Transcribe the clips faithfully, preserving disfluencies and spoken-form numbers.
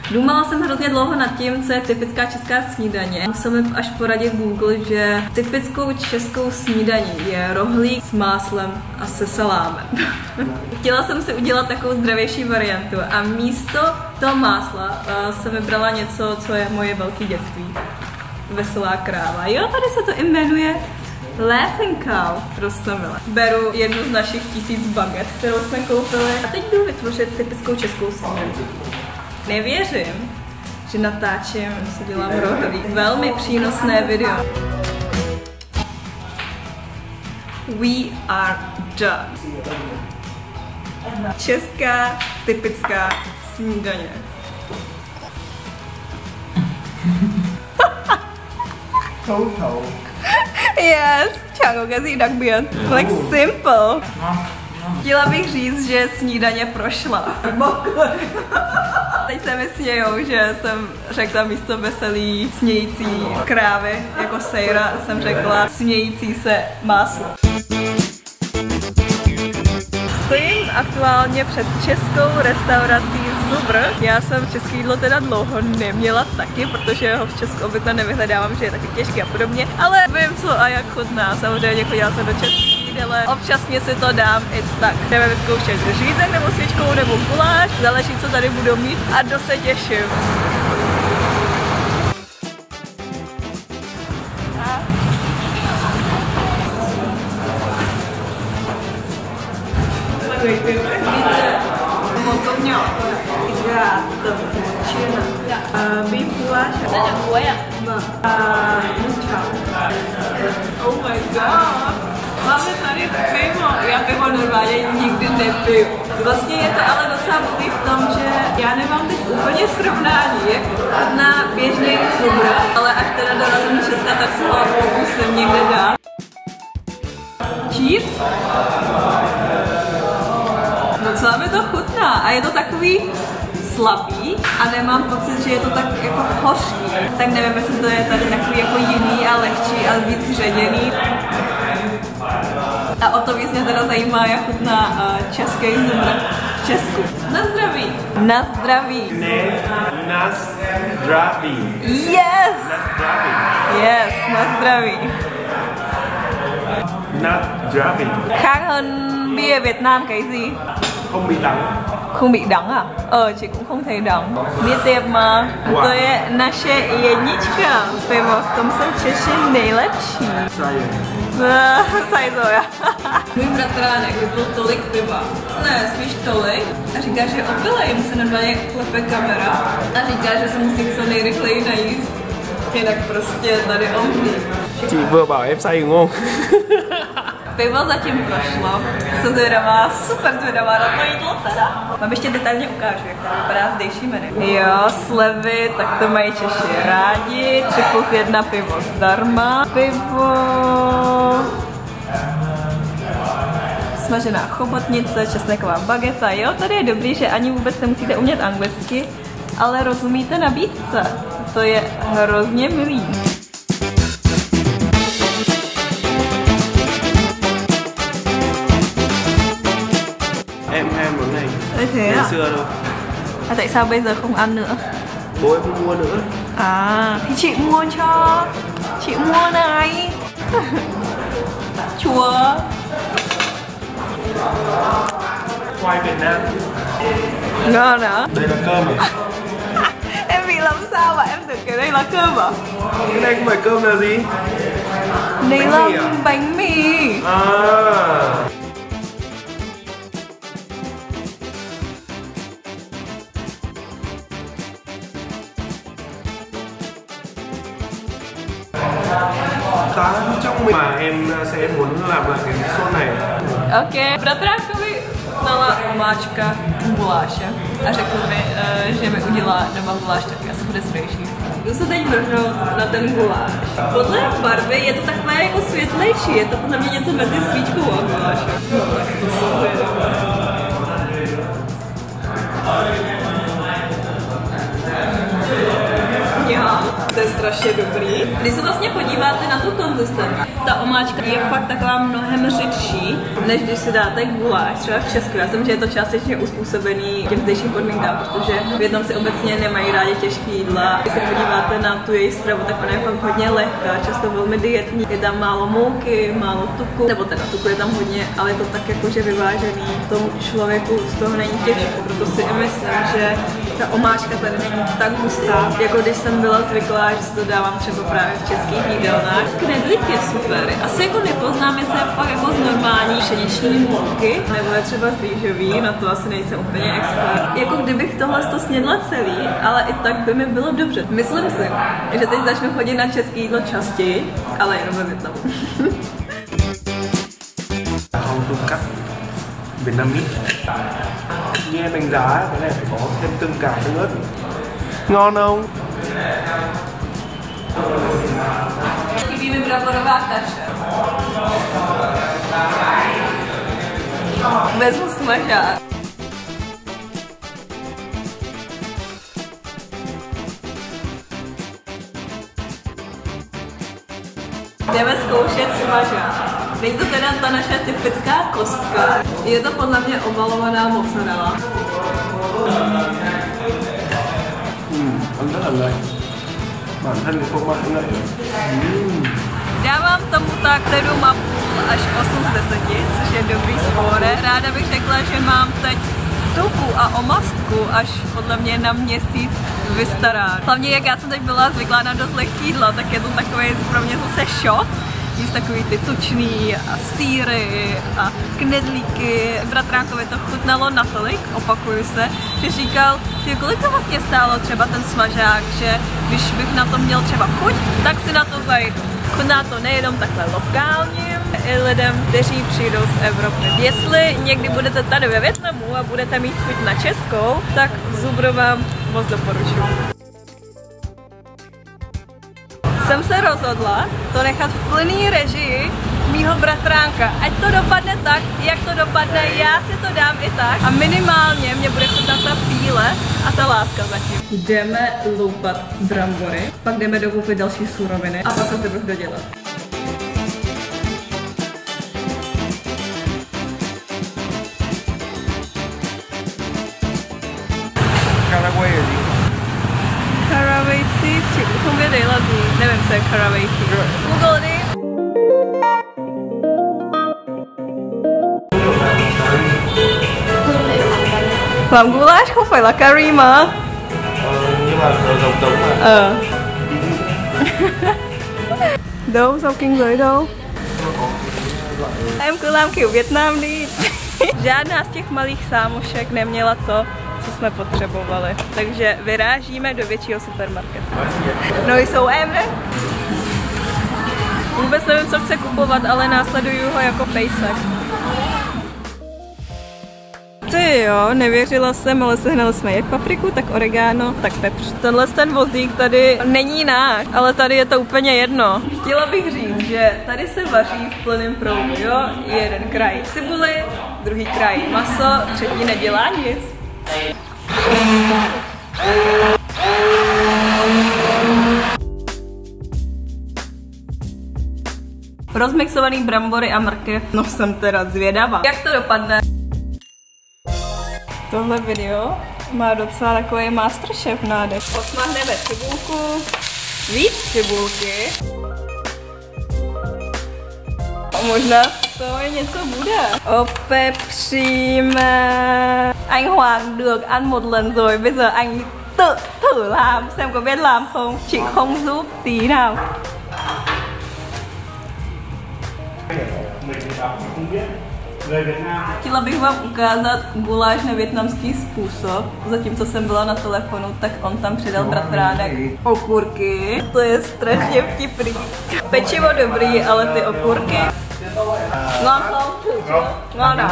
Důmala jsem hrozně dlouho nad tím, co je typická česká snídaně. Musel mi až poradit Google, že typickou českou snídaní je rohlík s máslem a se salámem. Chtěla jsem si udělat takovou zdravější variantu a místo toho másla uh, jsem vybrala něco, co je moje velké dětství. Veselá kráva. Jo, tady se to jmenuje Laughing Cow, Rostomile. Beru jednu z našich tisíc baget, kterou jsme koupili. A teď jdu vytvořit typickou českou snídaní. Nevěřím, že natáčím, si dělám rohlík. Velmi přínosné video. We are done. Česká typická snídaně. Total. Yes, chào có cái gì đặc biệt. Like simple. Chtěla bych říct, že snídaně prošla. Teď se mi smějou, že jsem řekla místo veselý smějící krávy, jako sejra jsem řekla smějící se máslo. Stojím aktuálně před českou restaurací Zubr. Já jsem české jídlo teda dlouho neměla taky, protože ho v Česku obvykle nevyhledávám, že je taky těžké a podobně, ale vím co a jak chutná. Samozřejmě chodila jsem do českých jídele, občasně si to dám i tak. Jdeme vyzkoušet řízek nebo svíčkou nebo guláš, záleží co tady budou mít a do se těším. Montogno, gata, china, beef guacha. Đây là muối à? Vâng. Nước cháo. Oh my god. Máme tady pivo. Já pivo normálně nikdy nepiju. Vlastně je to ale docela blbý v tom, že já nemám teď úplně srovnání, jak na běžný Zubr, ale až teda dorazím do Česka, tak se ho pokusím někde dát. Cheers. Docela mi to chutná a je to takový slabý a nemám pocit, že je to tak jako hořký. Tak nevím, jestli to je tady takový jako jiný a lehčí a víc ředěný. A o to víc mě teda zajímá, jak chutná uh, český Zubr v Česku. Na zdraví! Na zdraví! Ne, na zdraví. Yes! Na zdraví. Yes, na zdraví. Na zdraví. Khác hơn bia Việt Nam cái gì? Không bị đắng. Không bị đắng à? Ờ, chị cũng không thấy đắng. Bia tiệp mà. Wow. To je naše jednička. Pivo, v tom jsou Češi nejlepší. Saj to já. Můj bratránek vypil tolik piva. Ne, spíš tolik. A říká, že je opilej, mu se normálně klepe kamera. A říká, že se musí co nejrychleji najíst. Jinak prostě tady omdlí. Chị vừa bảo em say đúng không? Pivo zatím prošlo. Jsem zvědavá, super zvědavá na to jídlo teda. Vám ještě detailně ukážu, jak to vypadá zdejší menu. Jo, slevy, tak to mají Češi rádi. tři plus jedna pivo zdarma. Pivo... Smažená chobotnice, česneková bageta. Jo, tady je dobrý, že ani vůbec nemusíte umět anglicky, ale rozumíte nabídce. To je hrozně milý. Em ham món này. Thế thế Ngày à? xưa đâu. À tại sao bây giờ không ăn nữa? Bố em không mua nữa. À, thì chị mua cho. Chị mua này. Chua. Khoai Việt Nam. Ngon hả? Đây là cơm à? Em bị làm sao mà em tưởng cái đây là cơm à? Cái này không phải cơm là gì? Đây Bánh là mì à? bánh mì. À. Tá trong mình mà em sẽ muốn làm lại cái sốt này. Ok, bratrákovi dala omáčka guláše a řekl mi, že mi udělá doma guláš, tak asi bude zdravější. Jdu se teď vrhnout na ten guláš. Podle barvy je to takové jako světlejší, je to podle mě něco mezi svíčkou a gulášem. No tak to jsou Já, to je strašně dobrý. Když se vlastně podíváte na tu konzistenci, ta omáčka je fakt taková mnohem řidší, než když si dáte guláš, třeba v Česku. Já jsem, že je to částečně uspůsobený těm zdejším podmínkám, protože Vietnamci obecně nemají rádi těžké jídla. Když se podíváte na tu její stravu, tak ona je fakt hodně lehká, často velmi dietní. Je tam málo mouky, málo tuku, nebo teda tuku je tam hodně, ale je to tak jakože vyvážený. Tomu člověku z toho není těžko, proto si myslím, že ta omáčka tady není tak hustá, jako když jsem byla zvyklá, že si to dávám třeba právě v českých jídelnách. Knedlík je super. Asi jako nepoznám, jestli je fakt jako z normální pšeniční mouky, nebo je třeba z rýžový, na to asi nejsem úplně expert. Jako kdybych tohle to snědla celý, ale i tak by mi bylo dobře. Myslím si, že teď začnu chodit na české jídlo častěji, ale jenom ve Vietnamu. Không cung cấp Vietnamese. Nghe đánh giá cái này phải có thêm tương cà tương ớt. Ngon không? Chybí mi bramborová kaše. Vezmu smažák. Jdeme zkoušet smažák. Není to teda ta naše typická kostka. Je to podle mě obalovaná mozzarella. Hmm, ăn rất là lạnh. Bản thân cái phô mai cũng lạnh. Hmm. Dávám tomu tak sedm a půl až osm z deseti, což je dobrý skóre. Ráda bych řekla, že mám teď tuku a omastku až podle mě na měsíc vystará. Hlavně jak já jsem teď byla zvyklá na dost lehký jídla, tak je to takový pro mě zase šok. Jíst takový ty tučný a sýry a knedlíky. Bratránkovi to chutnalo natolik, opakuju se, že říkal, ty, kolik to vlastně stálo třeba ten smažák, že když bych na to měl třeba chuť, tak si na to zajdu. Chutná to nejenom takhle lokálním, i lidem, kteří přijdou z Evropy. Jestli někdy budete tady ve Vietnamu a budete mít chuť na českou, tak Zubro vám moc doporučuji. Jsem se rozhodla to nechat v plný režii mýho bratránka. Ať to dopadne tak, jak to dopadne, já si to dám i tak. A minimálně mě bude chutnat ta píle a ta láska zatím. Jdeme loupat brambory, pak jdeme dokoupit další suroviny a pak to budu dodělat. Caraway là gì? Caraway seed, chị cũng không biết đấy là gì. Nevím, co je caraway seed. Google đi. Làm goulash không phải là curry mà. Ờ, nhưng mà giống giống mà. Ờ. Đâu, rau kinh giới đâu. Em cứ làm kiểu Việt Nam đi. Žádná z těch malých sámošek neměla to, co jsme potřebovali. Takže vyrážíme do většího supermarketu. No jsou em, ne? Vůbec nevím, co chce kupovat, ale následuju ho jako pejsek. Ty jo, nevěřila jsem, ale sehnali jsme jak papriku, tak oregano, tak pepř. Tenhle ten vozík tady není náš, ale tady je to úplně jedno. Chtěla bych říct, že tady se vaří v plném proudu, jo? Jeden kraj cibuly, druhý kraj maso, třetí nedělá nic. Rozmixovaný brambory a mrkev, no jsem teda zvědavá. Jak to dopadne? Tohle video má docela takový masterchef nádech. Osmahneme cibulku, víc cibulky. A možná to je něco bude. Opepříme. Anh Hoàng được ăn một lần rồi, bây giờ anh tự thử làm xem có biết làm không. Chị không giúp tí nào. Chtěla bych vám ukázat guláš na vietnamský způsob. Zatímco jsem byla na telefonu, tak on tam přidal bratránek okurky. To je strašně vtipný. Pečivo dobrý, ale ty okurky. Ngon không? Thử chưa? Ngon à?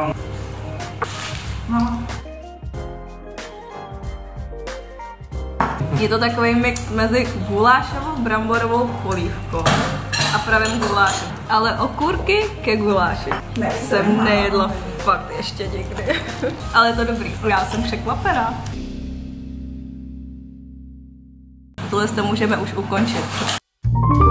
Je to takový mix mezi gulášovou bramborovou polívkou a pravým gulášem. Ale okurky ke guláši jsem nejedla fakt ještě někdy. Ale je to dobrý. Já jsem překvapená. tohle to můžeme už ukončit.